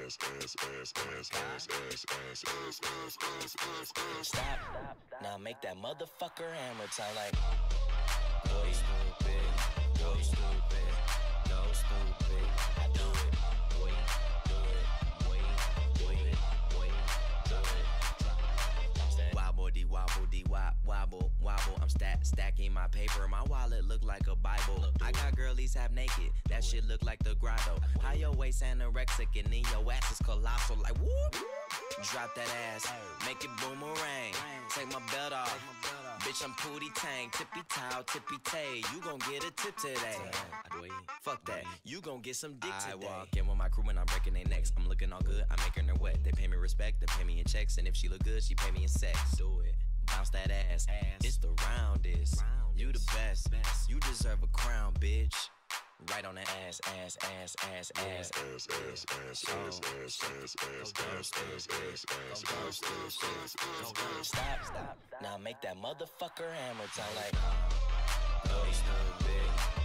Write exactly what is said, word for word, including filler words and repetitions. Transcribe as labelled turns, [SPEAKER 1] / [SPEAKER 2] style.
[SPEAKER 1] Stop. Now make that motherfucker hammer time like. Boy, stupid. Go stupid. Go stupid. I do it. Wait, do it. Wait, do it. Wait, do it. Wobble dee wobble dee wop wobble wobble. I'm stack stacking my paper. My wallet look like a Bible. I got girlies half naked. That shit look like the grotto. How your waist anorexic and then your ass is colossal. Like whoop. Drop that ass. Make it boomerang. Take my belt off. Bitch, I'm Pootie Tang, tippy towel, tippy tay. You gon' get a tip today. Fuck that, you gon' get some dick today. I walk in with my crew and I'm breaking their necks. I'm looking all good, I'm making her wet. They pay me respect, they pay me in checks. And if she look good, she pay me in sex. Do it, bounce that ass. It's the roundest. You the best. You deserve a crown, bitch. Right on the ass, ass, ass, ass, ass, ass, ass, ass, ass, ass, Stop, stop. Now make that motherfucker hammer time like. Boy, stupid.